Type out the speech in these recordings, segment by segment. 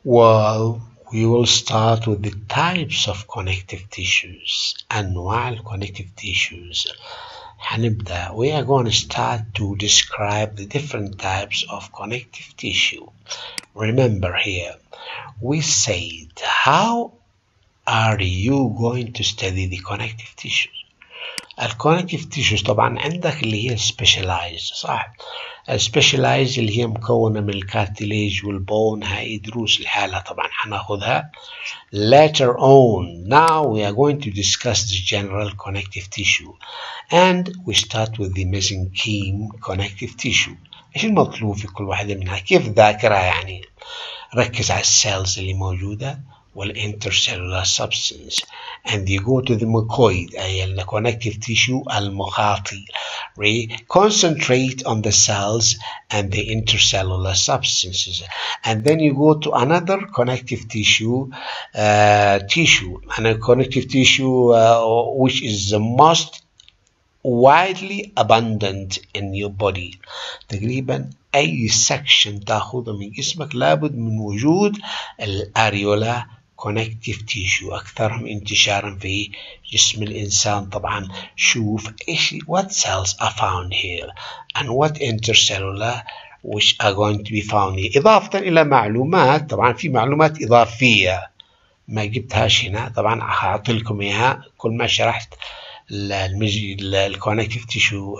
Well, we will start with the types of connective tissues. أنواع connective tissues. هنبدأ. We are going to start to describe the different types of connective tissue. Remember here, we said, how are you going to study the connective tissues? الكونكتيف تيشوز طبعا عندك اللي هي specialized، صح؟ السبيشلايز اللي هي مكونة من الكارتليج والبون، هاي دروس الحالة طبعا هناخدها later on. Now we are going to discuss the general connective tissue and we start with the mesenchyme connective tissue. ايش المطلوب في كل واحدة منها؟ كيف ذاكرها؟ يعني ركز على السيلز اللي موجودة والintercellular substance and you go to the mucoid أي ال connective tissue المخاطي. Concentrate on the cells and the intercellular substances and then you go to another connective tissue and a connective tissue which is the most widely abundant in your body. تقريبا أي section تأخذه من جسمك لابد من وجود الأريولا connective tissue، أكثرهم انتشارا في جسم الإنسان. طبعا شوف إيش what cells are found here and what intercellular which are going to be found here. إضافة إلى معلومات، طبعا في معلومات إضافية ما جبتهاش هنا، طبعا هعطي لكم إياها كل ما شرحت الكونكتيف تيشو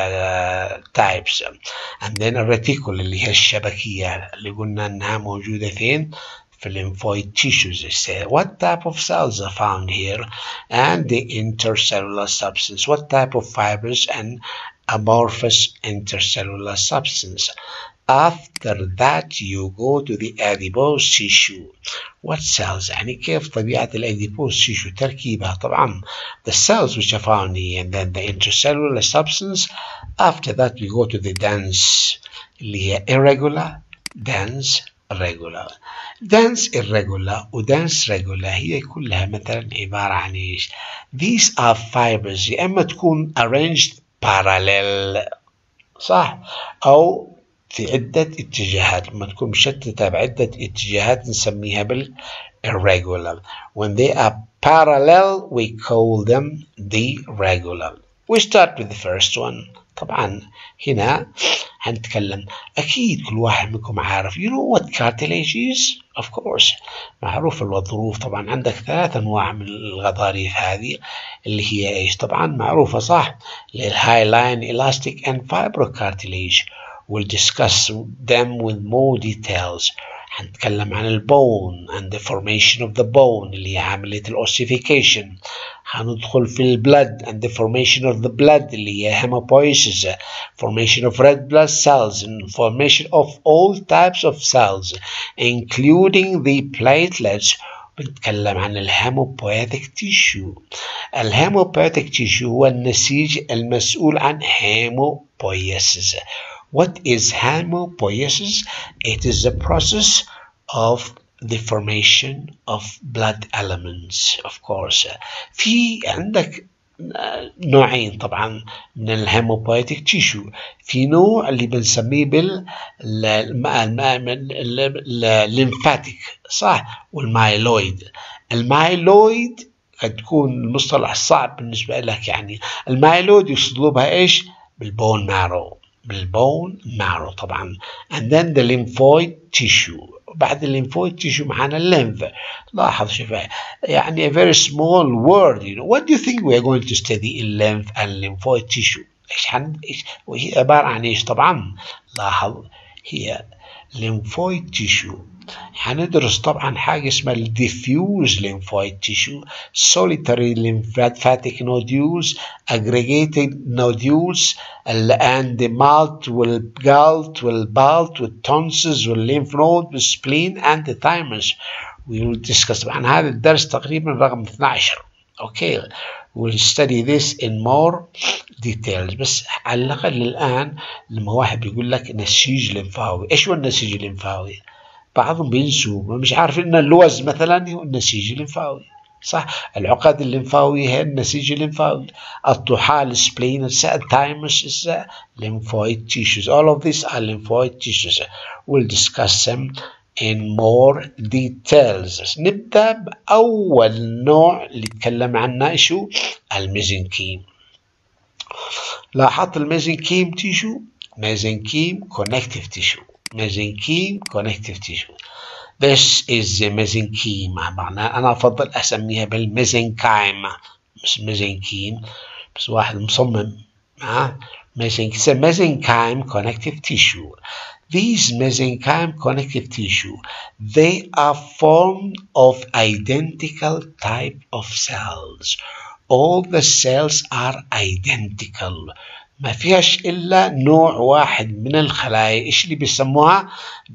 تايبس. and then الريتيكول اللي هي الشبكية اللي قلنا انها موجودة فين؟ في lymphoid tissues. What type of cells are found here and the intercellular substance, what type of fibers and amorphous intercellular substance. After that you go to the adipose tissue. What cells؟ يعني كيف طبيعة الاديبوز tissue تركيبها. طبعا the cells which are found here and then the intercellular substance. After that we go to the dense اللي هي irregular, dense, regular. dense irregular و dense regular هي كلها مثلا عبارة عن ايش؟ These are fibers يا اما تكون arranged parallel، صح؟ او في عدة اتجاهات، لما تكون مشتتة بعدة اتجاهات نسميها irregular. When they are parallel we call them the regular. We start with the first one. طبعا هنا هنتكلم، أكيد كل واحد منكم عارف you know what cartilage is of course، معروف الظروف. طبعا عندك 3 أنواع من الغضاريف هذه اللي هي إيش؟ طبعا معروفة صح، الهايلاين elastic and fibrocartilage. We'll discuss them with more details. هنتكلم عن البون and the formation of the bone اللي هي عملية الأوسيفيكيشن. هندخل في البلد and the formation of the blood اللي هي hematopoiesis, formation of red blood cells and formation of all types of cells including the platelets. بنتكلم عن الهيموبويتيك تيشو. الهيموبويتيك تيشو هو النسيج المسؤول عن هيموبويسيس. What is hematopoiesis? It is the process of the formation of blood elements, of course. في عندك نوعين طبعا من الهيموبويتيك تيشو. في نوع اللي بنسميه بالليمفاتيك، صح؟ والمايلويد. المايلويد قد تكون المصطلح صعب بالنسبة لك، يعني المايلويد يصلبها ايش؟ بالبون مارو، بالبون مارو طبعا. and then the lymphoid tissue. بعد الليمفويد تيشو معانا الليمف. لاحظ شوف يعني a very small word, you know. What do you think we are going to study in lymph and lymphoid tissue؟ ايش وهي عبارة عن ايش؟ طبعا لاحظ هي lymphoid tissue. هندرس طبعا حاجة اسمها diffuse lymphoid tissue, solitary lymphatic nodules, aggregated nodules, and the malt والجلط والبالت والتونسز والlymph node والspleen and the thymus. We will discuss طبعا هذا الدرس تقريبا رقم 12. Okay, we'll study this in more details. بس على الأقل الآن لما واحد بيقول لك نسيج لمفاوي، إيش هو النسيج الليمفاوي؟ بعضهم بينسوا، مش عارف إن اللوز مثلا هو النسيج الليمفاوي، صح؟ العقد الليمفاوية هي النسيج الليمفاوي. الطحال السبلين الثايموس lymphoid tissues. All of these are lymphoid tissues. We'll discuss them in more details. نبدأ بأول نوع اللي تكلم عنه شو الميزنكيم. لاحظت الميزنكيم تيشو mesenchyme connective tissue. mesenchyme connective tissue. This is the mesenchyme. معناها أنا أفضل أسميها بالميزنكايم مش mesenchyme، بس واحد مصمم mesenchyme connective tissue. These mesenchyme connective tissue, they are formed of identical type of cells. All the cells are identical. ما فيهاش إلا نوع واحد من الخلايا، إيش اللي بيسموها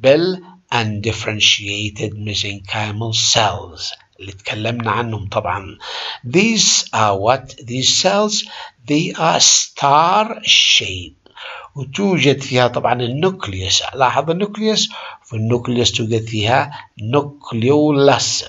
undifferentiated mesenchymal cells اللي تكلمنا عنهم طبعا. These are what? These cells, they are star shaped. وتوجد فيها طبعا النوكليوس. لاحظ النوكليوس، في النوكليوس توجد فيها نوكليولس.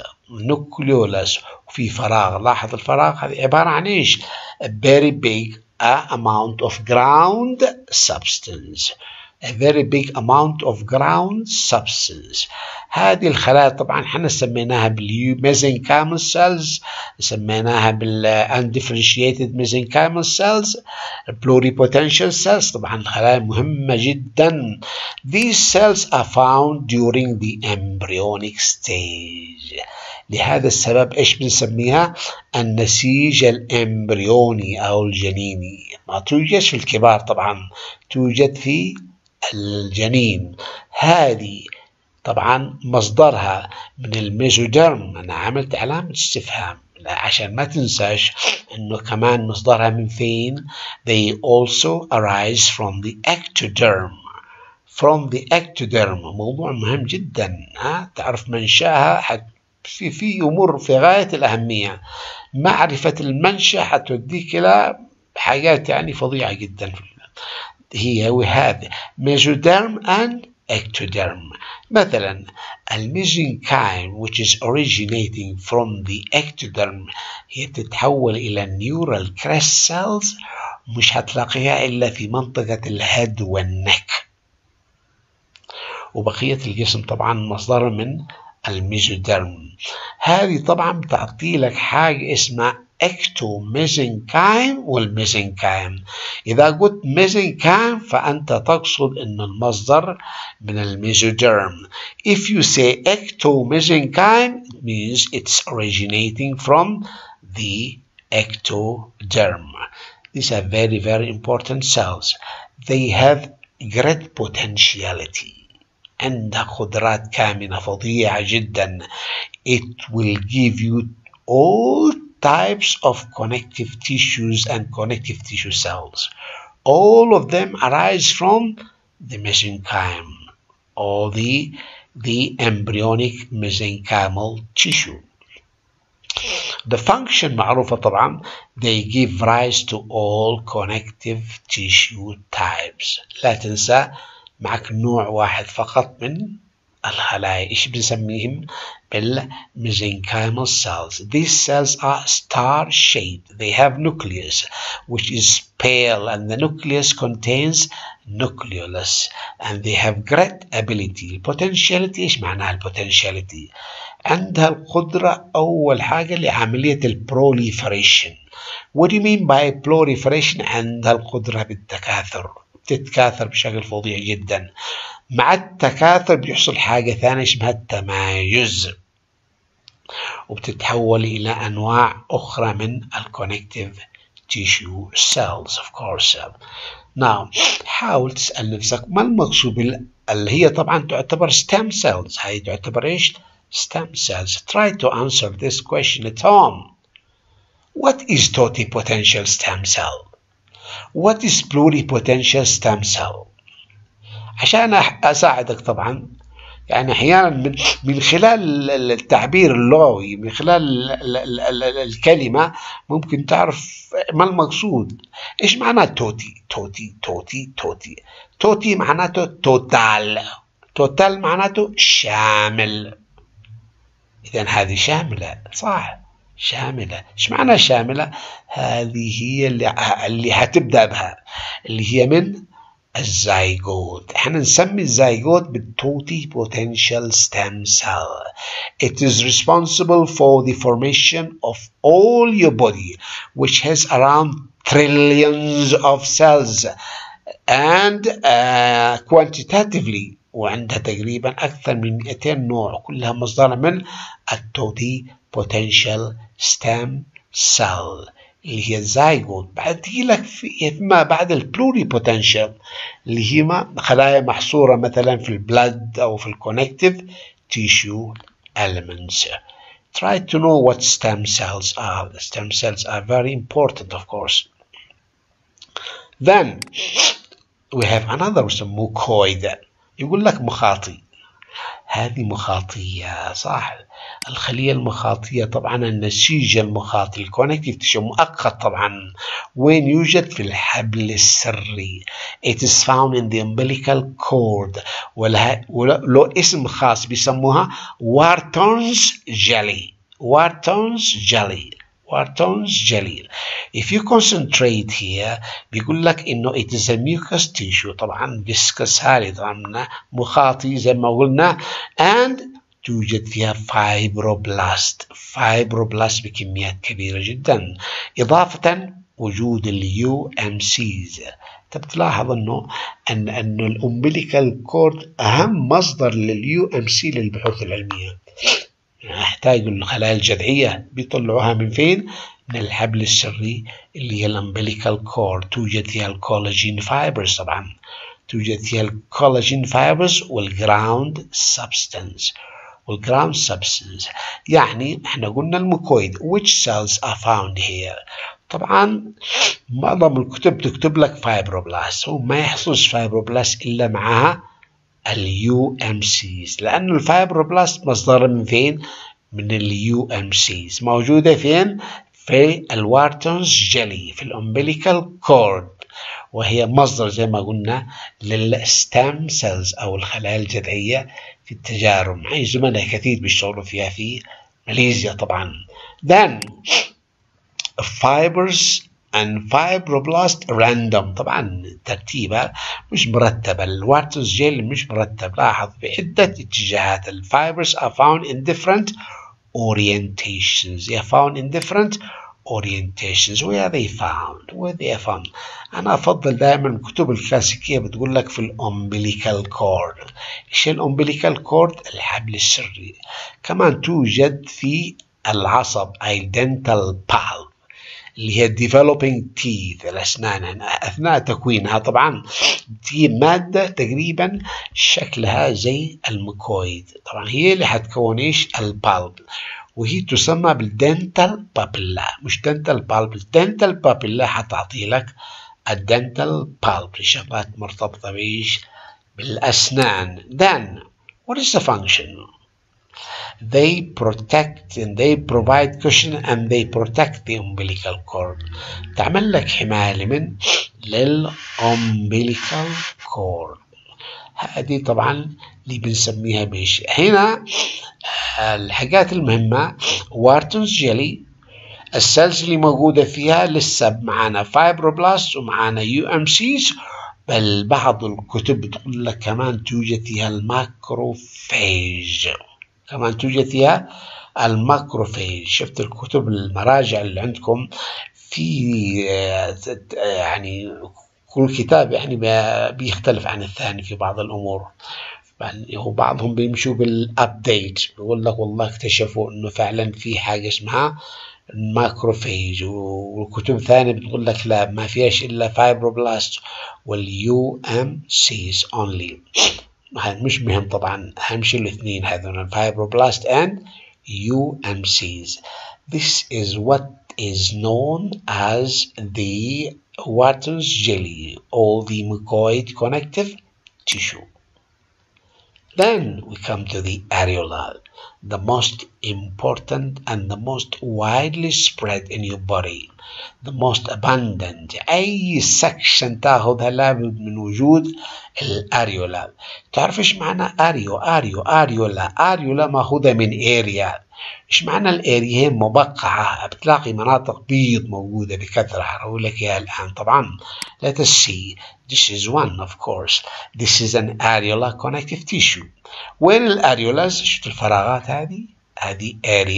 وفي فراغ. لاحظ الفراغ هذه عبارة عن إيش؟ A very big amount of ground substance. A very big amount of ground substance. هذه الخلايا طبعا احنا سميناها بالmesenchymal cells، سميناها undifferentiated mesenchymal cells، pluripotential cells. طبعا الخلايا مهمة جدا. These cells are found during the embryonic stage. لهذا السبب ايش بنسميها؟ النسيج الامبريوني او الجنيني. ما توجد في الكبار طبعا، توجد في الجنين. هذه طبعا مصدرها من الميزوديرم. انا عملت علامة استفهام عشان ما تنساش انه كمان مصدرها من فين. They also arise from the ectoderm. From the ectoderm. موضوع مهم جدا. تعرف منشأها في أمور في غاية الأهمية. معرفة المنشأ حتوديك إلى حاجات يعني فظيعة جدا. هي وهذا mesoderm and ectoderm. مثلا الميزنكايم which is originating from the ectoderm هي تتحول إلى neural crest cells. مش هتلاقيها إلا في منطقة الهد والنك. وبقية الجسم طبعا مصدر من الميزوديرم. هذه طبعا بتعطي لك حاجة اسمها ectomesenchyme والميزنكايم. إذا قلت mesenchyme فأنت تقصد أن المصدر من الميزوديرم. If you say ectomesenchyme, it means it's originating from the ectoderm. These are very, very important cells. They have great potentiality. عندها قدرات كامنة فظيعة جدا. It will give you all types of connective tissues and connective tissue cells. All of them arise from the mesenchyme or the embryonic mesenchymal tissue. The function معروفة طبعا. They give rise to all connective tissue types. لا تنسى معك نوع واحد فقط من الخلايا. إيش بنسميهم؟ بالmesenchymal cells. These cells are star-shaped. They have nucleus which is pale, and the nucleus contains nucleolus, and they have great ability. Potentiality. إيش معناها potentiality؟ عندها القدرة أول حاجة لعملية proliferation. What do you mean by proliferation؟ عندها القدرة بالتكاثر. تتكاثر بشكل فظيع جدا. مع التكاثر بيحصل حاجة ثانية اسمها التمايز، وبتتحول إلى أنواع أخرى من الكونكتيف تيشو cells of course. Now حاول تسأل نفسك ما المقصود اللي هي طبعا تعتبر stem cells. هاي تعتبر إيش؟ stem cells. Try to answer this question at home. What is totipotential stem cell? What is pluripotential stem cell؟ عشان أساعدك طبعا يعني أحيانا من خلال التعبير اللغوي، من خلال الكلمة ممكن تعرف ما المقصود. إيش معنى توتي؟ توتي معناته توتال. توتال معناته شامل. إذن هذه شاملة صح؟ شاملة. إيش معنى شاملة؟ هذه هي اللي هتبدأ بها، اللي هي من الزيجوت. احنا نسمي الزيجوت بالتوتي potential stem cell. It is responsible for the formation of all your body, which has around trillions of cells, and quantitatively وعندها تقريبا أكثر من 200 نوع، كلها مصدرها من التوتي potential stem cell اللي هي الزيجوت. بعد تجي لك فيما بعد البلوري بوتنشال اللي هي خلايا محصورة مثلا في البلد أو في الكونكتيف tissue elements. Try to know what stem cells are. The stem cells are very important, of course. Then we have another mucoid. يقول لك مخاطي. هذه مخاطية صح. الخلية المخاطية طبعا النسيج المخاطي الكونكتيف تيشو مؤقت طبعا وين يوجد في الحبل السري. It is found in the umbilical cord ولو اسم خاص بيسموها Wharton's jelly. Wharton's jelly. Wharton's jelly. If you concentrate here بيقول لك إنه it is a mucous tissue طبعا viscous هالي طبعا مخاطي زي ما قلنا and توجد فيها fibroblast بكميات كبيرة جدا إضافة وجود UMCs. تلاحظ أن الأمبليكال كورد أهم مصدر للUMC للبحوث العلمية. نحتاج الخلايا الجذعية بيطلعوها من فين؟ من الحبل السري اللي هي الأمبليكال كورد. توجد فيها الكولاجين فايبرز طبعا، توجد فيها الكولاجين فايبرز والجراوند سبستانس. والجراوند سبستانس يعني احنا قلنا الميكويد which cells are found here. طبعا معظم الكتب تكتب لك فايبروبلاست، وما يحصلش فايبروبلاست إلا معها UMCs لأن الفايبروبلاست مصدرها من فين؟ من UMCs. موجودة فين؟ في الوارتونز جيلي في الأمبليكال كورد، وهي مصدر زي ما قلنا للستام سيلز أو الخلايا الجذعية في التجارب. معي زملاء كثير بيشتغلوا فيها في ماليزيا طبعا. Then fibers and fibroblast random طبعا ترتيبها مش مرتبة. الوارتونز جيل مش مرتب. لاحظ في عدة اتجاهات. الفايبرز are found in different orientations. They are found in different orientations. Where are they found? Where they are found. أنا أفضل دائما الكتب الكلاسيكية بتقول لك في الأمبليكال كورد. إيش الأمبليكال كورد؟ الحبل السري. كمان توجد في العصب أي dental pulp اللي هي developing teeth الأسنان. أثناء تكوينها طبعا في مادة تقريبا شكلها زي الميكويد. طبعا هي اللي حتكون إيش؟ البالب، وهي تسمى بالدنتال بابيلا. مش دنتال بالب، الدنتال بابيلا حتعطي لك الدنتال بالب شغلات مرتبطة بإيش؟ بالأسنان. Then what is the function? They protect and they provide cushion and they protect the umbilical cord. تعمل لك حماية من للأمبليكال كورد. هذه طبعا اللي بنسميها بيش. هنا الحاجات المهمة وارتونز جيلي السيلز اللي موجودة فيها لسه معانا فايبروبلاست ومعانا UMCs، بل بعض الكتب بتقول لك كمان توجد فيها الماكروفيج. كمان توجد فيها الماكروفيج. شفت الكتب المراجع اللي عندكم في يعني كل كتاب يعني بيختلف عن الثاني في بعض الأمور. وبعضهم بيمشوا بالابديت بيقول لك والله اكتشفوا انه فعلا في حاجة اسمها الماكروفيج، والكتب ثانية بتقول لك لا ما فيهاش الا فايبروبلاست والUMCs only. هذا مش مهم طبعا، اهم شيء الاثنين هذول الفايبروبلاست and UMCs. This is what is known as the Wharton's jelly or the mucoid connective tissue. Then we come to the areola. the most important and the most widely spread in your body, the most abundant. أي section تاخذها لابد من وجود الأريولا. تعرف إيش معنى أريولا؟ أريولا ماخوذة من area. إيش معنى الاريا؟ هي مبقعة، بتلاقي مناطق بيض موجودة بكثرة. هقول لك إياها الآن. طبعا let us see. This is one of course. This is an areola connective tissue. وين الأريولاز؟ شفت الفراغات هذه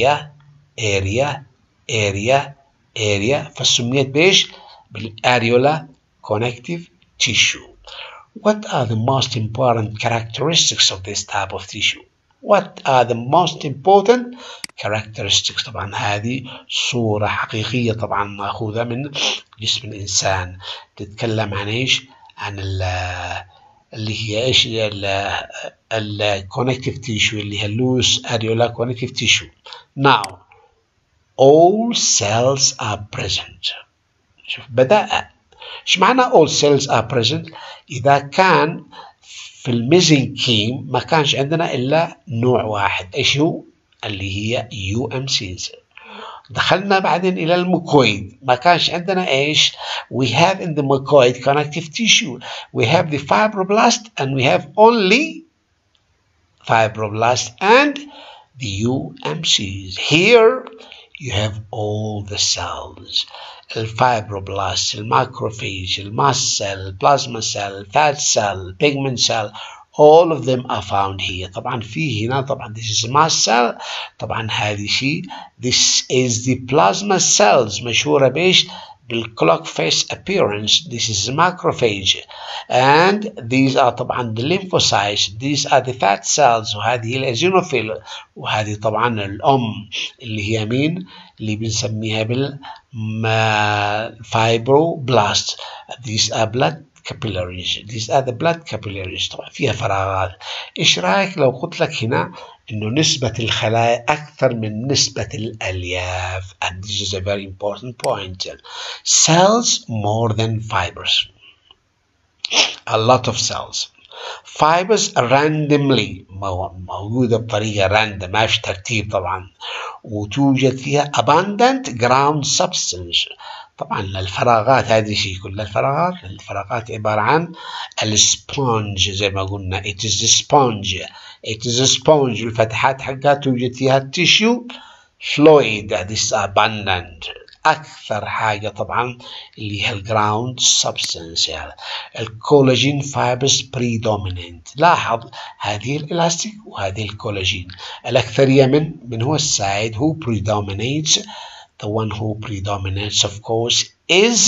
area فسميت بإيش؟ بالأريولا connective tissue. What are the most important characteristics of this type of tissue? What are the most important characteristics؟ طبعا هذه صورة حقيقية طبعا مأخوذة من جسم الإنسان. تتكلم عن إيش؟ عن اللي هي إيش؟ connective tissue اللي هي loose areola connective tissue. Now all cells are present. شوف بدأ. إيش معنى all cells are present؟ إذا كان في الميزنكيم ما كانش عندنا إلا نوع واحد. إيش هو؟ اللي هي UMCs. دخلنا بعدين إلى الميكويد ما كانش عندنا إيش؟ we have in the mucoid connective tissue we have the fibroblast and we have only fibroblast and the UMCs. Here you have all the cells. الفايبروبلاست، الماكروفيج، الماست cell, plasma cell, fat cell, pigment cell, all of them are found here. طبعا في هنا طبعا this is mast cell. طبعا هذه شيء this is the plasma cells مشهورة بإيش؟ بالclock face appearance. This is macrophage and these are طبعا the lymphocytes. These are the fat cells وهذه الأزينوفيل وهذه طبعا الأم اللي هي مين؟ اللي بنسميها بالفايبروبلاست. These are blood capillaries. These are the blood capillaries. طبعا فيها فراغات. إيش رأيك لو قلت لك هنا إنه نسبة الخلايا أكثر من نسبة الألياف؟ And this is a very important point. Cells more than fibers. A lot of cells. Fibers randomly موجودة بطريقة random ما فيش ترتيب طبعا وتوجد فيها abundant ground substance. طبعا الفراغات هذه شيء كل الفراغات عبارة عن السبونج زي ما قلنا it is a sponge. It is a sponge. الفتحات حقها توجد فيها التيشيو fluid. This is abundant. أكثر حاجة طبعا اللي هي الجراوند سبستنس يعني الكولاجين فايبرز predominant. لاحظ هذه الإلاستيك وهذه الكولاجين. الأكثرية من هو السائد who predominates. The one who predominates of course is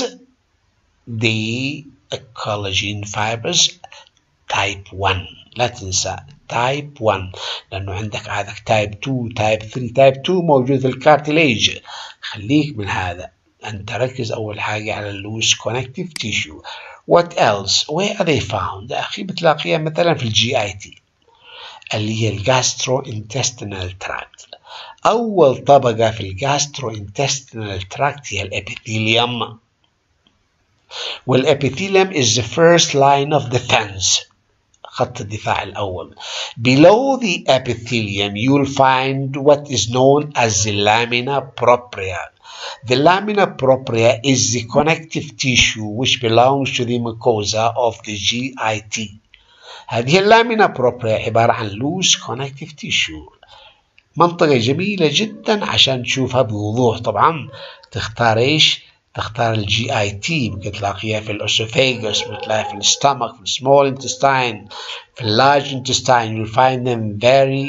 the collagen fibers type 1. لا تنسى type 1 لأنه عندك type 2 type 3 type 2 موجود في الكارتليج. خليك من هذا. أنت ركز أول حاجة على اللوس connective tissue. What else? Where are they found؟ أخي بتلاقيها مثلا في GIT اللي هي gastrointestinal tract. أول طبقة في gastrointestinal tract هي الابيثيليوم. والابيثيليوم is the first line of defense. خط الدفاع الأول. Below the epithelium you'll find what is known as the lamina propria. The lamina propria is the connective tissue which belongs to the mucosa of the GIT. هذه اللامينا propria عبارة عن loose connective tissue. منطقة جميلة جدا عشان تشوفها بوضوح. طبعا تختار ايش؟ تختار الجي اي تي. ممكن تلاقيها في الاسوفاجوس، بتلاقيها في الستامك، في السمول انتستاين، في اللارج انتستاين. You'll find them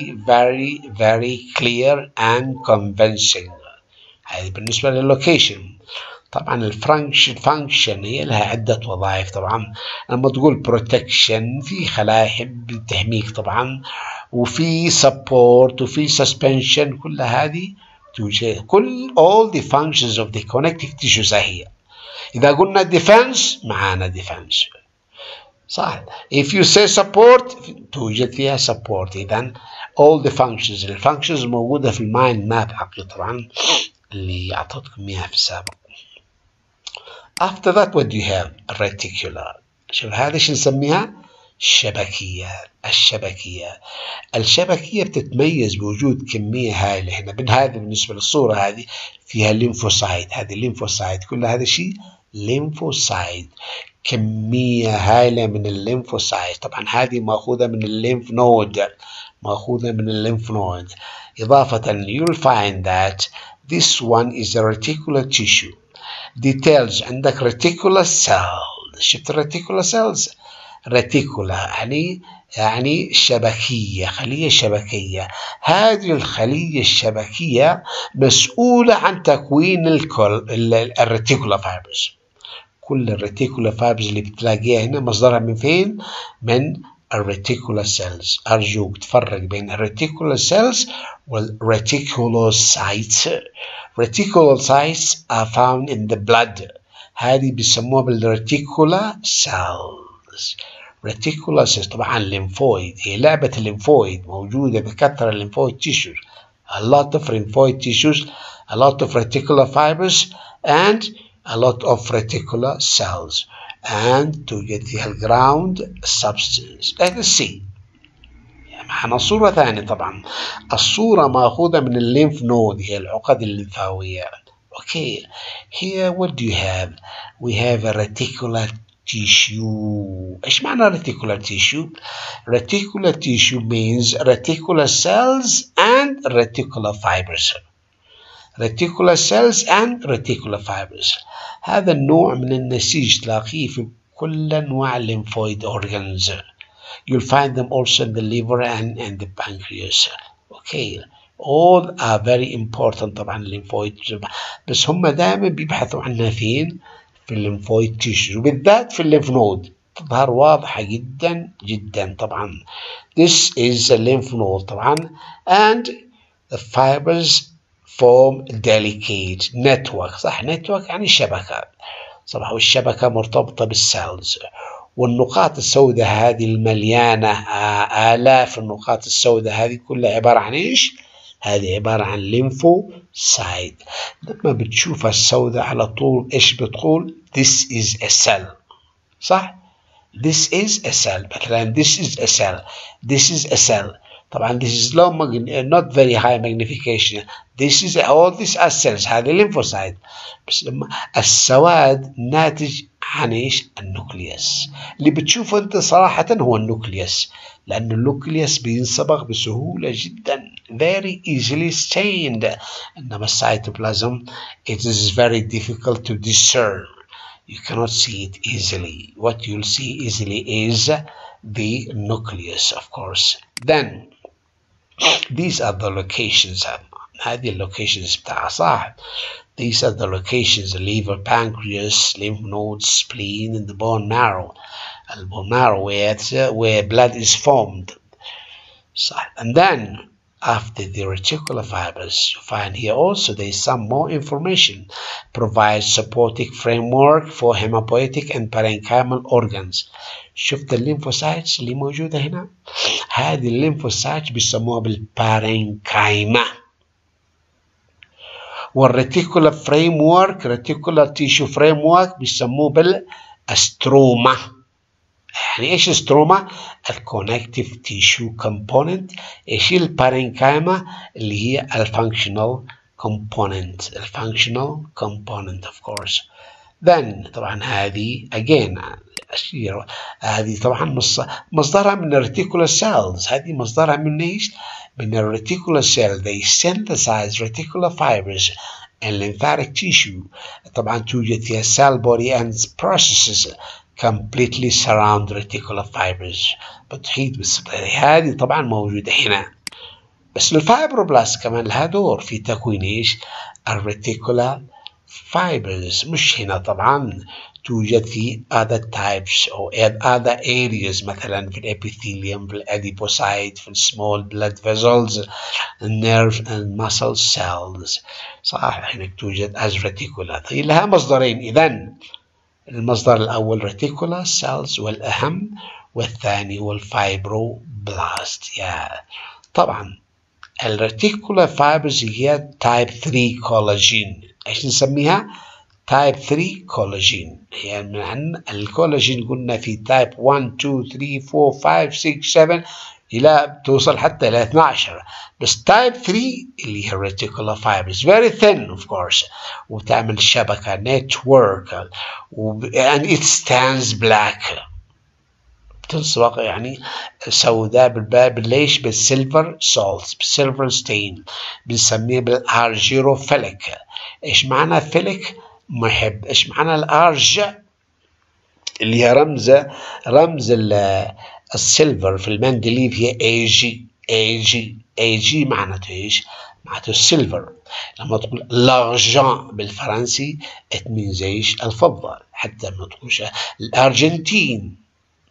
very clear and convincing. هذه بالنسبة لللوكيشن. طبعا الفانكشن هي لها عدة وظائف. طبعا لما تقول بروتكشن في خلايا بتحميك طبعا، وفي سبورت وفي سسبنشن. كل هذه توجد. كل all the functions of the connective tissues هي. إذا قلنا defense معانا defense صح. if you say support توجد فيها support. إذا all the functions الfunctions موجودة في المايند ماب حقي طبعا اللي أعطيتكم إياها في السابق. After that what do you have? Reticular. شوف هذا شو نسميها؟ الشبكية بتتميز بوجود كمية هائلة هنا. هذا بالنسبة للصورة هذه فيها الليمفوسايت، هذه الليمفوسايت كل هذا شيء ليمفوسايت، كمية هائلة من الليمفوسايت. طبعا هذه مأخوذة من الليمف نود، إضافة you'll find that this one is a reticular tissue. details عندك reticular cells. شفت reticular cells؟ reticular يعني شبكية، خلية شبكية. هذه الخلية الشبكية مسؤولة عن تكوين الريتيكولا فايبرز. كل الريتيكولا فايبرز اللي بتلاقيها هنا مصدرها من فين؟ من الريتيكولا سيلز. أرجوك تفرق بين الريتيكولا سيلز والريتيكولوسايتس. reticulocytes are found in the blood. هذه بيسموها بالريتيكولا سيلز. reticulocytes طبعا الليمفويد، هي لعبة الليمفويد، موجودة بكثرة الليمفويد تيشوز. a lot of lymphoid tissues, a lot of reticular fibers and a lot of reticular cells. and توجد فيها الجراوند substance. let us see. معنا صورة ثانية. طبعا الصورة مأخوذة من الليمف نود، هي العقد الليمفاوية. okay, here what do you have? we have a reticular tissue. ايش معنى reticular tissue؟ reticular tissue means reticular cells and reticular fibers. reticular cells and reticular fibers. هذا النوع من النسيج تلاقيه في كل أنواع lymphoid organs. You'll find them also in the liver and the pancreas. Okay, all are very important طبعا lymphoid، بس هم دائما بيبحثوا عنها فين؟ في الليمفويد تيشو، وبالذات في الليمف نود تظهر واضحة جدا جدا. طبعا this is a lymph node طبعا and the fibers form delicate network. صح، network يعني شبكة. صح، والشبكة مرتبطة بالسيلز. والنقاط السوداء هذه المليانة آلاف النقاط السوداء هذه كلها عبارة عن إيش؟ هذه عبارة عن ليمفوسايت. لما بتشوفها السوداء على طول إيش بتقول؟ this is a cell. صح؟ this is a cell. مثلا this is a cell. this is a cell. طبعا this is low not very high magnification. this is all these are cells. هذه lymphocyte. بس لما السواد ناتج عن ايش؟ النوكليوس. اللي بتشوفه انت صراحة هو النوكليوس، لأن النوكليوس بينصبغ بسهولة جدا very easily stained. إنما السيتوبلازم it is very difficult to discern. You cannot see it easily. What you'll see easily is the nucleus, of course. Then these are the locations. هذه اللوكيشنز بتاعها صح. These are the locations: the liver, pancreas, lymph nodes, spleen, and the bone marrow. The bone marrow where blood is formed. صح. And then after the reticular fibers, you find here also there is some more information. Provides supporting framework for hematopoietic and parenchymal organs. شفت الليمفوسايتس اللي موجودة هنا؟ هذه الليمفوسايتس بيسموها بالبارينكايما. والريتيكولا فريم ورك، ريتيكولا تيشو فريم ورك بيسموه بالاستروما. يعني ايش استروما؟ الكونكتيف تيشو كومبوننت. ايش البارينكايما؟ اللي هي الفانكشنال كومبوننت. الفانكشنال كومبوننت of course. then طبعا هذه again هذه طبعا مصدرها من الريتيكولا سيلز. هذه مصدرها من ايش؟ من الريتيكولا سيل. they synthesize reticular fibers and lymphatic tissue. طبعا توجد فيها cell body and processes completely surround reticular fibers. بتحيط بالسبب. هذه طبعا موجودة هنا. بس الفايبروبلاست كمان لها دور في تكوين ايش؟ الريتيكولا fibers. مش هنا طبعا، توجد في other types أو other areas، مثلا في الابيثيليوم، في الاديبوسايت، في small blood vessels, nerve and muscle cells. صح، هناك توجد as reticular. لها مصدرين إذن. المصدر الأول ريتيكولا سيلز والأهم، والثاني هو الفايبروبلاست. طبعا الريتيكولا فايبرز هي تايب 3 كولاجين. ايش نسميها؟ تايب 3 كولاجين، يعني عن الكولاجين قلنا في تايب 1 2 3 4 5 6 7 إلى توصل حتى إلى 12. بس تايب 3 اللي هي reticular fibers very thin of course، وتعمل شبكة network and it stands black، بتنصبغ يعني سوداء ليش؟ بالسيلفر سولت، بالسيلفر ستين، بنسميه بالارجيروفيليك. ايش معنى فيليك؟ محب. ايش معنى الارج؟ اللي هي رمز السيلفر في المندليف هي اي جي معناته ايش؟ معناته السيلفر. لما تقول لارجان بالفرنسي it means ايش؟ الفضة. حتى لما تقول الارجنتين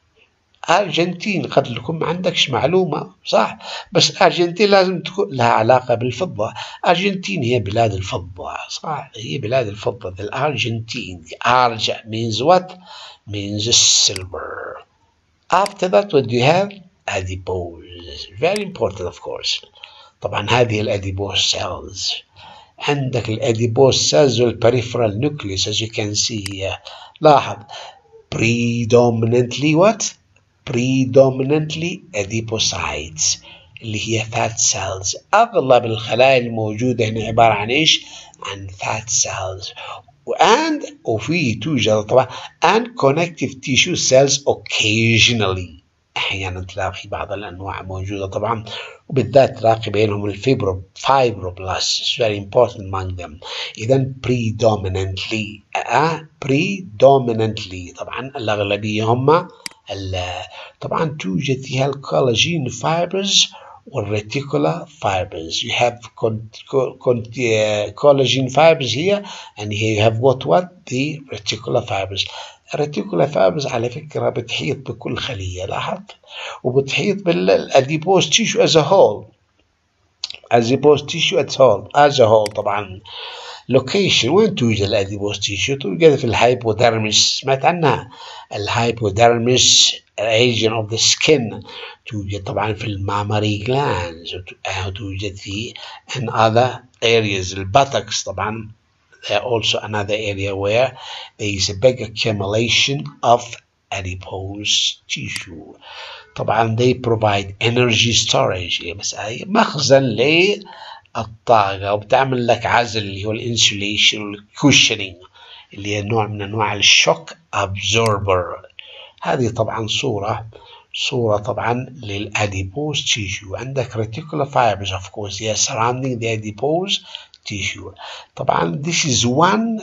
قد يكون ما عندكش معلومة صح، بس الأرجنتين لازم تكون لها علاقة بالفضة. الأرجنتين هي بلاد الفضة صح، هي بلاد الفضة. الأرجنتين أرج means what? means silver. After that what do you have? adipose. Very important of course. طبعا هذه الأديبوز cells. عندك الأديبوز cells والperipheral nucleus as you can see here. لاحظ predominantly what? predominantly adipocytes اللي هي fat cells. أغلب الخلايا الموجودة هنا عبارة عن إيش؟ عن fat cells. وفي توجد طبعا and connective tissue cells occasionally. أحيانا تلاقي بعض الأنواع موجودة طبعا، وبالذات تلاقي بينهم الفيبروبلاست. It's very important among them. إذا predominantly طبعا الأغلبية هم طبعا توجد فيها الكولاجين فايبرز والريتيكولا فايبرز. You have collagen fibers here and here you have what? the reticular fibers. الريتيكولا فايبرز على فكرة بتحيط بكل خلية، لاحظت، وبتحيط بالاديبوز تيشو as a whole. adipose tissue as a whole طبعا. location وين توجد الاديبوز تيشو؟ توجد في الهايبوديرمس، سمعت عنها الهايبوديرمس region of the skin. توجد طبعا في المامري glands، وتوجد في in other areas. الباتكس طبعا also another area where there is a big accumulation of adipose tissue. طبعا they provide energy storage، بس مخزن للطاقة، وبتعمل لك عزل اللي هو الانسوليشن والكوشنينج اللي هي نوع من انواع الشوك ابزوربر. هذه طبعا صورة طبعا للاديبوز تيشو. عندك reticular fibers of course they are surrounding the adipose tissue. طبعا this is one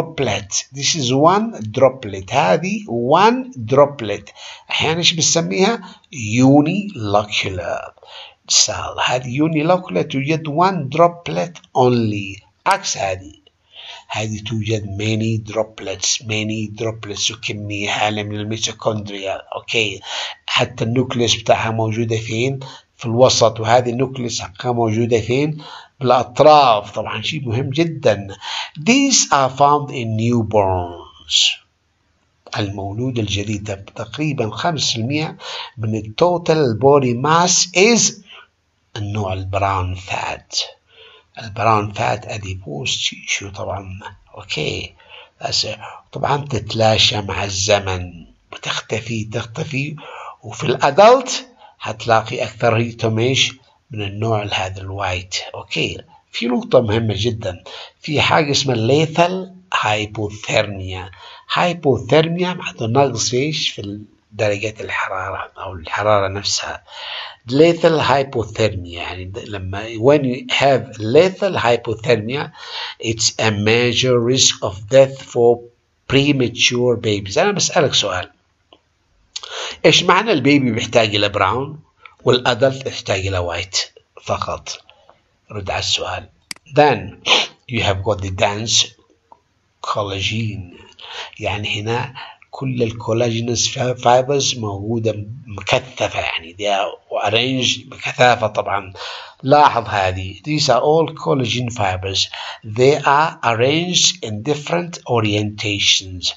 droplet. هذه one droplet. احيانا ايش بنسميها؟ unilocular cell. هذه unilocular توجد one droplet only. عكس هذه توجد many droplets وكمية هائلة من الميتوكوندريا. اوكي، حتى النوكليس بتاعها موجودة فين؟ في الوسط، وهذه النوكليس حقها موجودة فين؟ بالأطراف. طبعا شيء مهم جدا. These are found in newborns. المولود الجديد تقريبا 5% من التوتال بودي ماس is النوع البراون فات. البراون فات أديبوز تيشو طبعا. اوكي، طبعا تتلاشى مع الزمن وتختفي وفي الادلت هتلاقي اكثريتهم ايش؟ من النوع هذا الوايت. اوكي، في نقطة مهمة جدا، في حاجة اسمها الليثال هايبوثيرميا. معناته نقص ايش؟ في درجات الحرارة او الحرارة نفسها. lethal hypothermia يعني لما when you have lethal hypothermia it's a major risk of death for premature babies. أنا بسألك سؤال، إيش معنى البيبي بيحتاج إلى براون والأدلت يحتاج إلى وايت فقط؟ رد على السؤال. Then you have got the dense collagen، يعني هنا كل الكولاجينس فايبرز موجودة مكثفة، يعني they are arranged بكثافة. طبعا لاحظ هذه these are all collagen fibers. They are arranged in different orientations.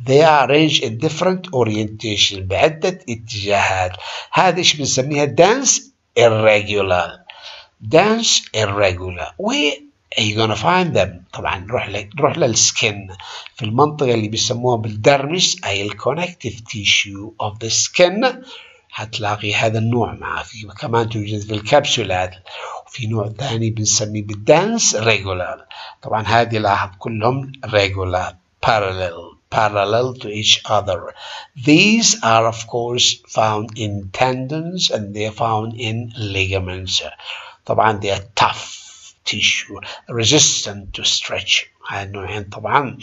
بعدة اتجاهات. هذا ايش بنسميها؟ dense irregular. you're gonna find them. طبعا نروح للسكن في المنطقة اللي بيسموها بالدرمس أي الكونكتيف تيشو of the skin. هتلاقي هذا النوع معاه، كمان توجد في الكبسولات، وفي نوع ثاني بنسميه بالدنس ريجولار. طبعا هذه لاحظ كلهم regular parallel to each other. These are of course found in tendons and they are found in ligaments. طبعا they are tough tissue resistant to stretch. هاي النوعين طبعا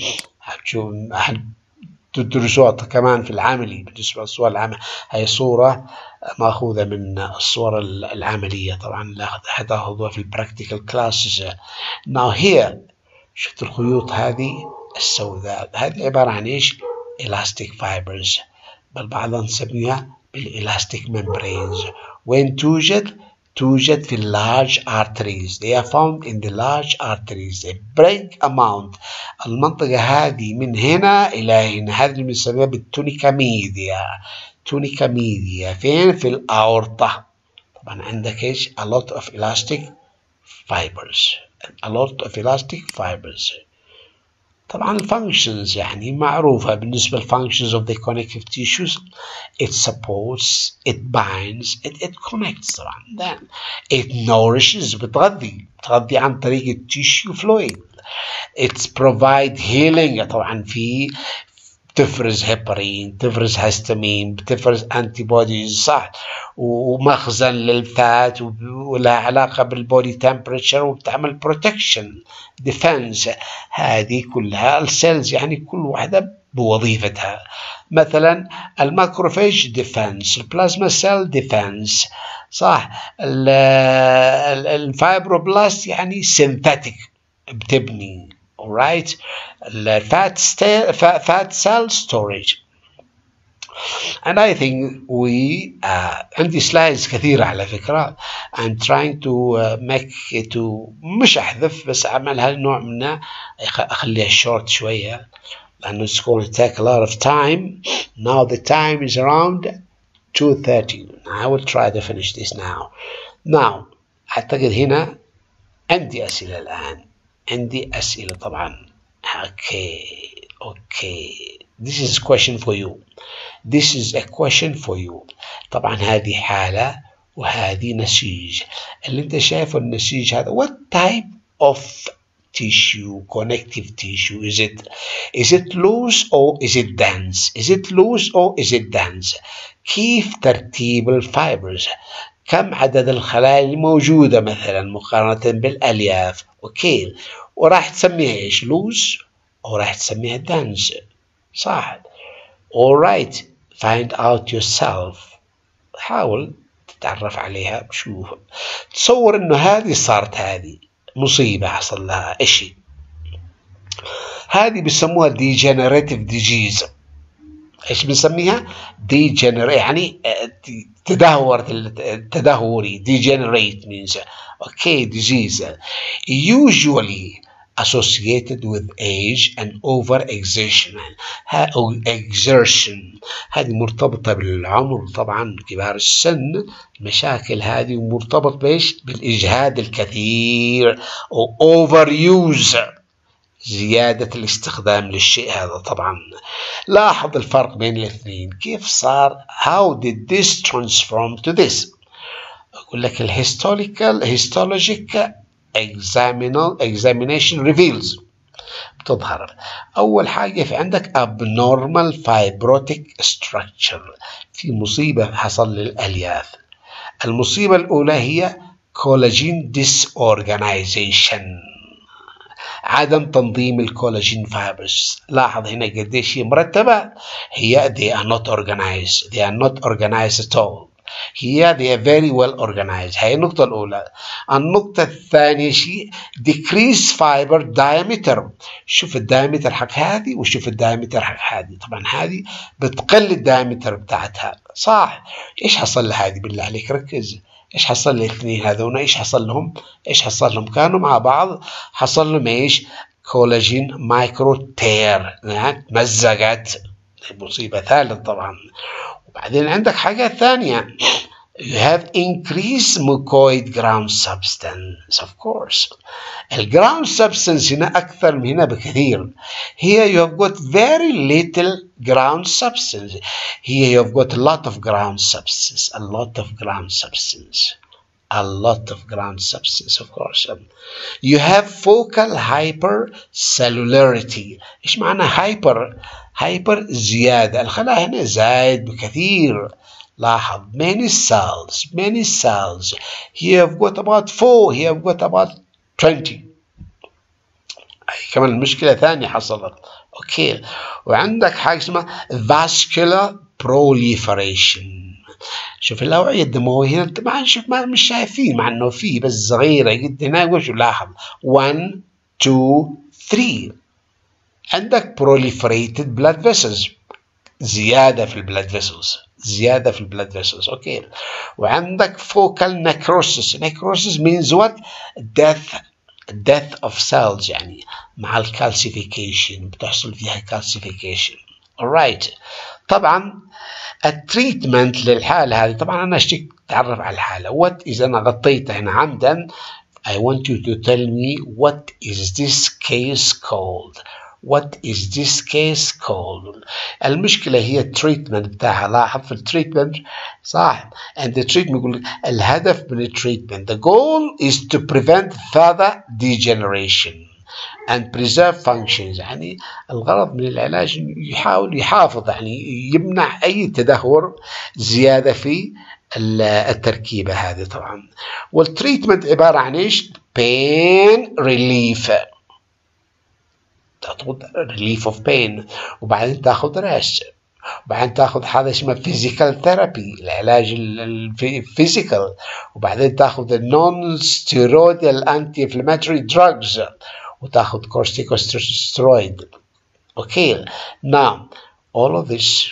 تدرسوها كمان في العملي. بالنسبة للصور العملية هي صورة مأخوذة من الصور العملية، طبعا هتاخذوها في البراكتيكال كلاسز. Now here شفت الخيوط هذه السوداء، هذه عبارة عن ايش؟ elastic fibers، بل بعضها نسميها بالالاستيك membranes. وين توجد في large arteries. They are found in the large arteries. A big amount. المنطقة هذه من هنا إلى هنا، هذه اللي بنسميها بالتونيكا ميديا. تونيكا ميديا فين؟ في الأورطة. طبعا عندك ايش؟ a lot of elastic fibers. طبعا الفانكشنز يعني معروفة بالنسبة للفانكشنز of the connective tissues. It supports, it binds, it connects طبعا. Then it nourishes، بتغذي عن طريق التيشيو فلويد. It provide healing، طبعا في بتفرز هيبرين، بتفرز هستامين، بتفرز انتي بوديز، صح، ومخزن للفات، ولها علاقة بالبودي تمبريتشر، وبتعمل بروتكشن ديفنس. هذه كلها السيلز يعني كل واحدة بوظيفتها. مثلا الماكروفيج ديفنس، البلازما سيل ديفنس، صح، الفايبروبلاست يعني سينثيتك بتبني. alright. fat cell storage. And I think عندي سلايدز كثيرة على فكرة. I'm trying to make it to مش أحذف، بس أعملها نوع منها أخليها short شوية لأنه it's going to take a lot of time. Now the time is around 2:30. I will try to finish this now. أعتقد هنا عندي أسئلة الآن. عندي أسئلة طبعا. Okay. This is a question for you. طبعا هذه حالة وهذه نسيج. اللي انت شايفه النسيج هذا what type of tissue, connective tissue is it loose or is it dense? كيف ترتيب الفايبرز؟ كم عدد الخلايا الموجودة مثلا مقارنة بالألياف؟ اوكي، وراح تسميها ايش؟ لوز او راح تسميها دنس، صح. alright, find out yourself. حاول تتعرف عليها. شوف، تصور انه هذه صارت هذه مصيبة حصل لها اشي، هذه بيسموها degenerative disease. ايش بنسميها؟ degenerate يعني تدهوري. degenerate means disease usually associated with age and over-exertion. هذه مرتبطة بالعمر طبعا، كبار السن، المشاكل هذه مرتبط بإيش؟ بالإجهاد الكثير أو overuse، زيادة الاستخدام للشيء هذا. طبعا لاحظ الفرق بين الاثنين كيف صار. how did this transform to this؟ أقول لك histologic examination reveals، بتظهر أول حاجة في عندك abnormal fibrotic structure، في مصيبة حصل للألياف. المصيبة الأولى هي collagen disorganization، عدم تنظيم الكولاجين فايبرز. لاحظ هنا قديش هي مرتبة. هي they are not organized at all. Here they are very well organized. هاي النقطة الأولى. النقطة الثانية شيء decrease fiber diameter. شوف الدايمتر حق هذه وشوف الدايمتر حق هذه. طبعا هذه بتقل الدايمتر بتاعتها، صح. ايش حصل لهذه بالله عليك؟ ركز. ايش حصل للاثنين هذول؟ ايش حصل لهم؟ كانوا مع بعض، حصل لهم ايش؟ كولاجين مايكرو تير، تمزقت. مصيبة ثالث طبعا. وبعدين عندك حاجة ثانية You have increased mucoid ground substance, of course. الground substance هنا أكثر من هنا بكثير. Here you have got very little ground substance. Here you have got a lot of ground substance. A lot of ground substance. A lot of ground substance, of course. You have focal hypercellularity. إيش معنى hyper؟ hyper زيادة. الخلايا هنا زايد بكثير. لاحظ many cells. Here you've got about 4. Here you've got about 20. كمان المشكلة ثانية حصلت. اوكي. وعندك حاجة اسمها vascular proliferation. شوف الأوعية الدموية هنا طبعا شوف مش شايفين مع انه فيه بس صغيرة جدا هنا. وش لاحظ 1 2 3. عندك proliferated blood vessels. زيادة في البلاد فيسلز. اوكي. وعندك focal necrosis. necrosis means what? death of cells يعني مع الكالسيفيكيشن بتحصل فيها calcification. alright. طبعا التريتمنت للحالة هذه طبعا أنا اشتيك تعرف على الحالة. what إذا أنا غطيتها هنا عمدا I want you to tell me what is this case called. What is this case called? المشكلة هي التريتمنت بتاعها. لاحظ في التريتمنت صح. and the treatment يقول الهدف من التريتمنت the goal is to prevent further degeneration and preserve functions. يعني الغرض من العلاج يحاول يحافظ يعني يمنع أي تدهور زيادة في التركيبة هذه طبعا. والتريتمنت عبارة عن إيش؟ pain relief. تاخذ relief of pain وبعدين تاخذ rest وبعدين تاخذ هذا اسمه physical therapy العلاج الفيزيكال وبعدين تاخذ non steroidal anti-inflammatory drugs وتاخذ corticosteroid. Okay, now all of this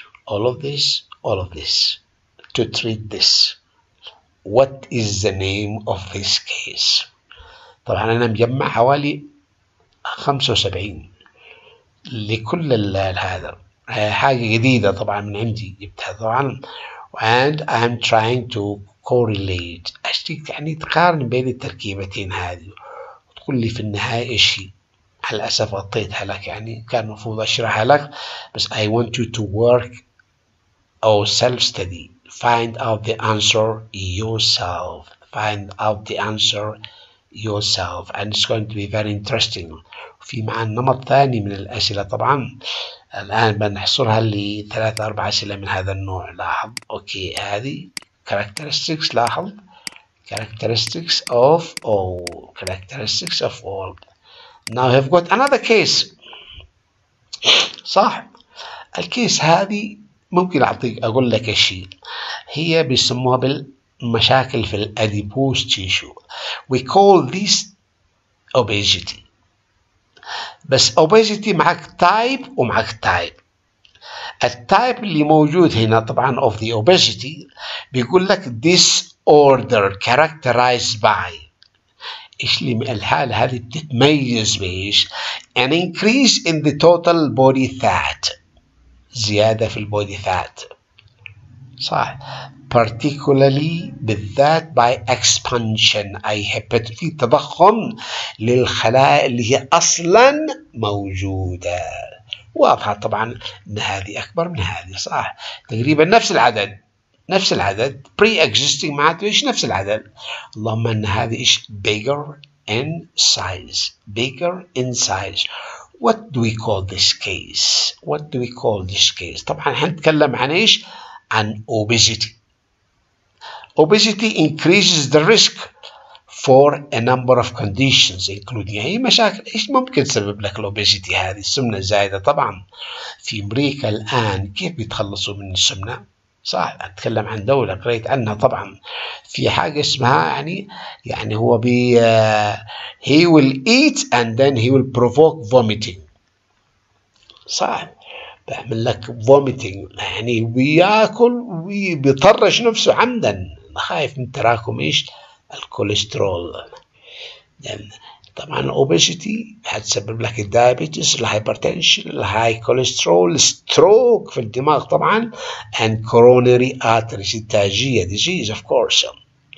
to treat this. What is the name of this case? طبعا أنا مجمع حوالي 75 لكل هذا. حاجة جديدة طبعا من عندي جبتها طبعا and I'm trying to correlate أشتيك يعني تقارن بين التركيبتين هذه وتقول لي في النهاية إيش هي. على الأسف غطيتها لك يعني كان المفروض أشرحها لك بس I want you to work or self-study. Find out the answer yourself. And it's going to be very interesting. في معنا نمط ثاني من الأسئلة طبعا الآن بنحصرها ل3 4 أسئلة من هذا النوع. لاحظ أوكي هذه characteristics. لاحظ characteristics of all. Now we've got another case. صح. الكيس هذه ممكن أقول لك شيء هي بيسموها بالمشاكل في الأديبوز تيشو. We call this obesity. بس obesity معك تايب ومعك تايب. التايب اللي موجود هنا طبعا of the obesity بيقول لك disorder characterized by إيش اللي الحالة هذه بتتميز بإيش؟ an increase in the total body fat. زيادة في البودي فات. صح. particularly بالذات by expansion أي في تضخم للخلايا اللي هي أصلا موجودة. واضحة طبعا أن هذه أكبر من هذه. صح. تقريبا نفس العدد pre-existing معناته إيش نفس العدد. اللهم أن هذه إيش bigger in size. What do we call this case? طبعا هنتكلم عن إيش؟ عن obesity. Obesity increases the risk for a number of conditions including هي مشاكل إيش ممكن تسبب لك الأوبيزيتي هذه؟ السمنة الزايدة طبعا. في أمريكا الآن كيف بيتخلصوا من السمنة؟ صح. أتكلم عن دولة قريت عنها طبعا في حاجة اسمها يعني هو he will eat and then he will provoke vomiting. صح. بيعمل لك vomiting يعني بياكل وبيطرش نفسه عمدا خايف من تراكم إيش الكوليسترول. طبعا الأوبيسيتي هتسبب لك الدايابيتس، الهايبرتنشن، الهاي كوليسترول، ستروك في الدماغ طبعا and coronary arteries التاجية disease of course.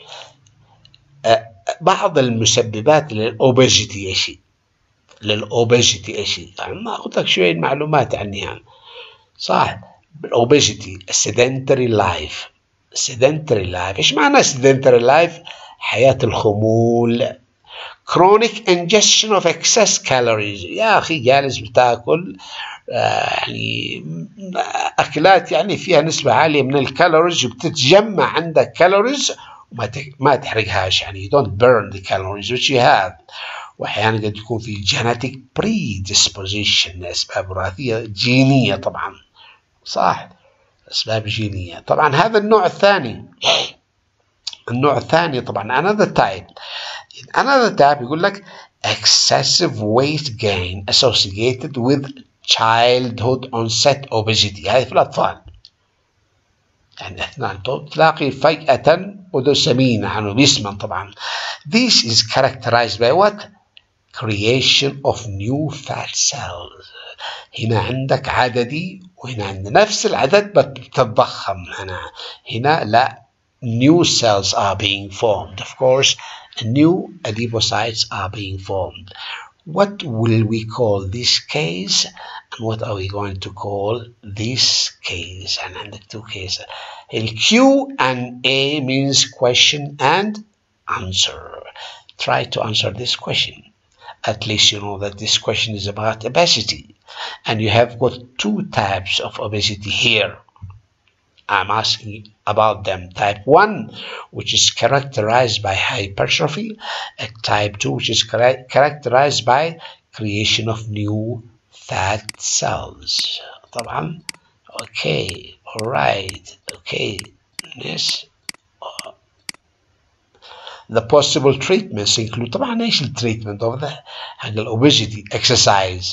بعض المسببات للأوبيسيتي ايش؟ للأوبيسيتي ايش؟ يعني ما أخذ لك شوية معلومات عنها. صح، بالأوبيسيتي السيدنتري لايف. sedentary life. ايش معنى sedentary life؟ حياة الخمول. chronic ingestion of excess calories. يا أخي جالس بتاكل يعني أكلات يعني فيها نسبة عالية من الكالوريز وبتتجمع عندك كالوريز وما تحرقهاش، يعني you don't burn the calories which you have. وأحيانا قد يكون في genetic predisposition، أسباب وراثية جينية طبعا. صح، أسباب جينية طبعا. هذا النوع الثاني. النوع الثاني طبعا another type يقول لك excessive weight gain associated with childhood onset obesity. هذه في الأطفال، يعني أثناء تلاقي فجأة وده سمين عنه بيسمن طبعا. This is characterized by what? Creation of new fat cells. هنا عندك عددي وهنا عندنا نفس العدد بتتضخم. هنا لا، new cells are being formed. Of course, new adipocytes are being formed. What will we call this case? And what are we going to call this case? And عندك two cases. Q and A means question and answer. Try to answer this question. At least you know that this question is about obesity. And you have got two types of obesity here. I'm asking about them. Type 1, which is characterized by hypertrophy, and type 2, which is characterized by creation of new fat cells. طبعا. Okay, all right, okay, yes. The possible treatments include طبعا ايش التريتمنت of the obesity? Exercise.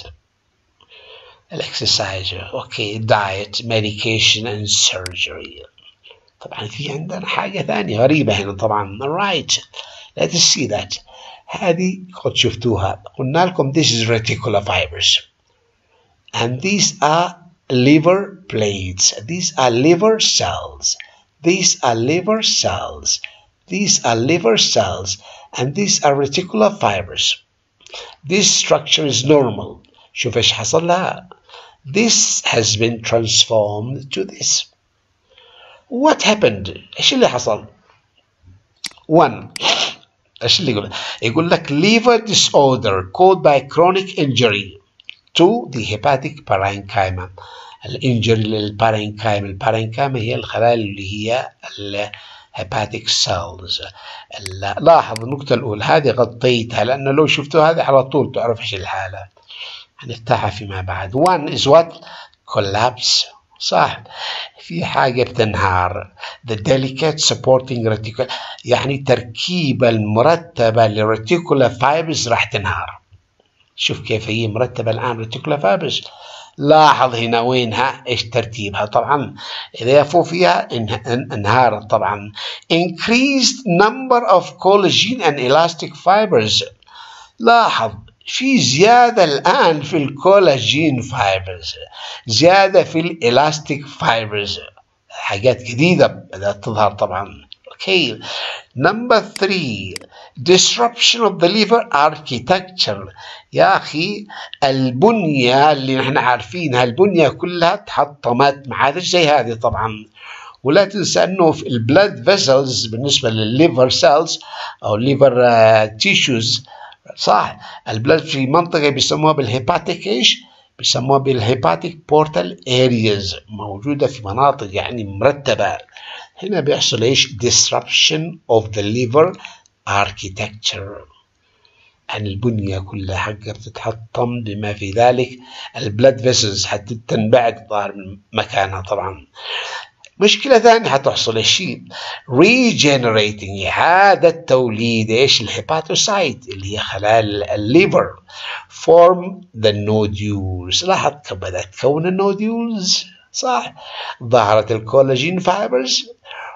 الexercise. Okay, diet, medication and surgery. طبعا في عندنا حاجة ثانية غريبة هنا طبعا. Right, let's see that. هذه قد شفتوها. قلنا لكم this is reticular fibers and these are liver plates. These are liver cells. These are liver cells. These are liver cells and these are reticular fibers. This structure is normal. شوف ايش حصل لها. This has been transformed to this. What happened? ايش اللي حصل؟ 1. ايش اللي يقول؟ يقول لك liver disorder caused by chronic injury to the hepatic parenchyma. الانجري للبارينكايما. البارينكايما هي الخلايا اللي هي hepatic cells. لاحظ النقطة الأولى هذه غطيتها لأن لو شفتوا هذه على طول تعرف ايش الحالة. هنفتحها فيما بعد. 1 is what? Collapse. صح، في حاجة بتنهار. The delicate supporting reticular، يعني تركيبة المرتبة للريتيكولا فايبرز راح تنهار. شوف كيف هي مرتبة الآن ريتيكولا فايبرز. لاحظ هنا وينها ايش ترتيبها. طبعا إذا يفو فيها انهارت طبعا. Increased number of collagen and elastic fibers. لاحظ في زيادة الآن في الكولاجين فايبرز، زيادة في الإلاستيك فايبرز، حاجات جديدة بدأت تظهر طبعا. Okay. Number 3, disruption of the liver architecture. يا أخي البنية اللي نحن عارفينها البنية كلها تحطمت، ما عادش زي هذه طبعا. ولا تنسى أنه في البلاد فيسلز بالنسبة للليفر سيلز أو الليفر تيشوز، صح، البلاد في منطقة بيسموها بالهيباتيك ايش؟ بيسموها بالهيباتيك بورتال ارياز، موجودة في مناطق يعني مرتبة. هنا بيحصل ايش؟ disruption of the liver architecture. يعني البنية كلها حقها بتتحطم، بما في ذلك البلاد فيسلز حتى تنبعد ظهر من مكانها طبعا. مشكلة ثانية حتحصل الشيء regenerating، إعادة توليد ايش؟ الهيباتوسايت اللي هي خلايا الليفر. form the nodules. لاحظ بدأت تكون النوديولز، صح، ظهرت الكولاجين فايبرز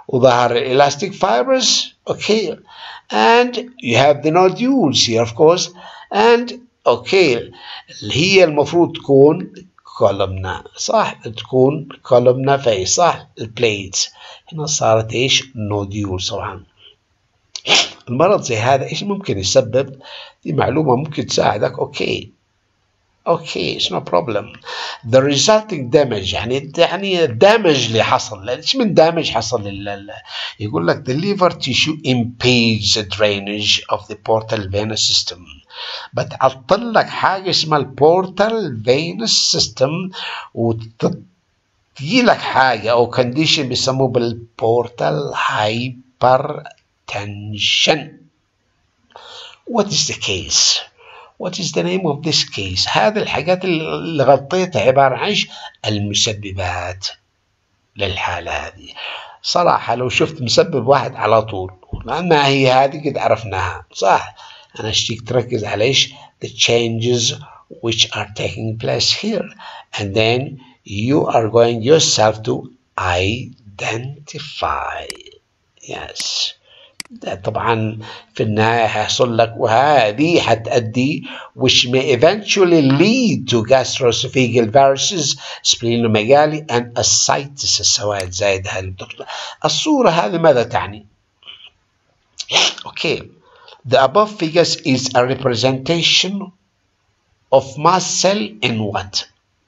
وظهر elastic fibers. Okay, and you have the nodules here of course. and okay, اللي هي المفروض تكون columnar صح، تكون columnar face صح، البليتس هنا صارت ايش؟ نوديول. طبعا المرض زي هذا ايش ممكن يسبب؟ دي معلومة ممكن تساعدك. اوكي it's no problem. The resulting damage يعني الدامج اللي حصل، ايش من دامج حصل يقول لك the liver tissue impedes the drainage of the portal venous system. بتعطل لك حاجة اسمها البورتال venous system، وتجي لك حاجة أو condition بيسموه بالبورتال hypertension. What is the case? What is the name of this case? هذه الحاجات اللي غطيتها عبارة عن المسببات للحالة هذه. صراحة لو شفت مسبب واحد على طول ما هي هذه قد عرفناها صح. أنا أشتيك تركز على إيش؟ the changes which are taking place here, and then you are going yourself to identify. Yes. ده طبعا في النهاية هيحصل لك، وهذه هتؤدي which may eventually lead to gastroesophageal varices, splenomegaly and ascites السوائل زايدة. الصورة هذه ماذا تعني؟ Okay, the above figures is a representation of mast cell in what؟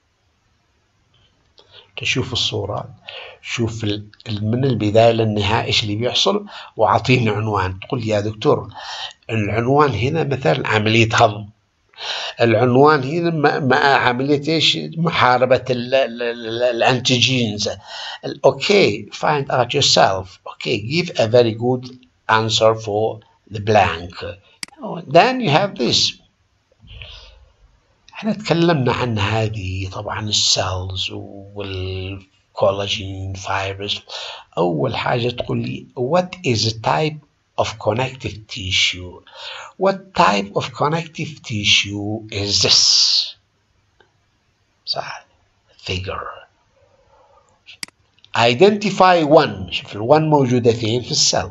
تشوف الصورة، شوف من البداية للنهاية إيش اللي بيحصل، وعطيني عنوان. تقول يا دكتور العنوان هنا مثلا عملية هضم، العنوان هنا عملية إيش؟ محاربة الأنتيجينز. Okay, find out yourself. Okay, give a very good answer for the blank. Then you have this. احنا تكلمنا عن هذه طبعا السيلز والكولاجين فايبرز. أول حاجة تقول لي what is a type of connective tissue? What type of connective tissue is this? صح، figure. Identify one. شوف الone موجودة فين؟ في السيل.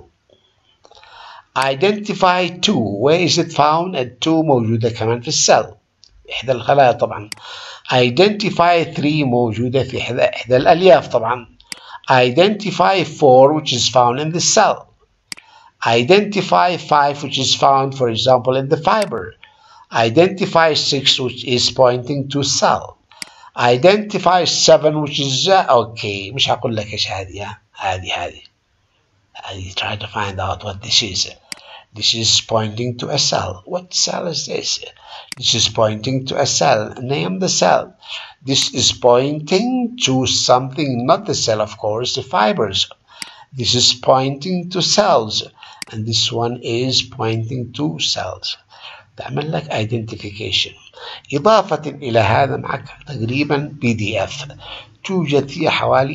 Identify two. Where is it found? التو موجودة كمان في السيل، إحدى الخلايا طبعا. Identify 3 موجودة في إحدى الألياف طبعا. Identify 4 which is found in the cell. Identify 5 which is found for example in the fiber. Identify 6 which is pointing to cell. Identify 7 which is okay مش هقول لك إيش هذه. هذه try to find out what this is. This is pointing to a cell. What cell is this? This is pointing to a cell. Name the cell. This is pointing to something, not the cell of course, the fibers. This is pointing to cells. And this one is pointing to cells. تعمل لك identification. إضافة إلى هذا معك تقريبا PDF. توجد فيه حوالي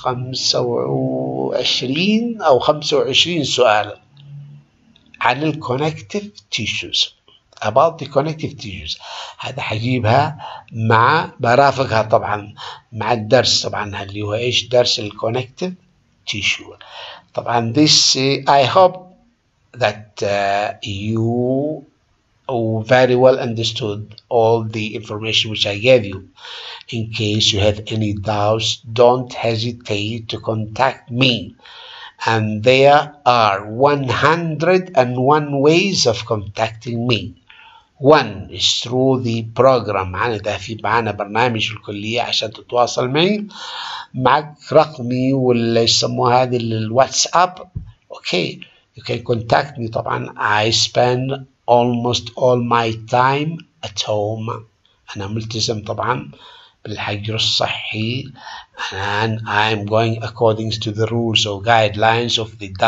25 أو 25 سؤال عن ال connective tissues. about the connective tissues. هذا حجيبها مع برافقها طبعا مع الدرس طبعا اللي هو ايش؟ درس ال connective tissue. طبعا this I hope that you very well understood all the information which I gave you. In case you have any doubts, don't hesitate to contact me. And there are 101 ways of contacting me. One is through the program. معنا برنامج الكلية عشان تتواصل معي. معك رقمي واللي يسموه هذه الواتساب. Okay, you can contact me. طبعا I spend almost all my time at home. أنا ملتزم طبعا بالحجر الصحي, and I'm going according to the rules or guidelines of the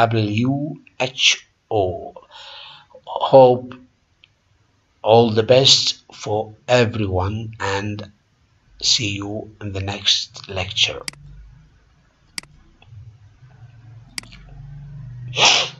WHO. Hope all the best for everyone, and see you in the next lecture.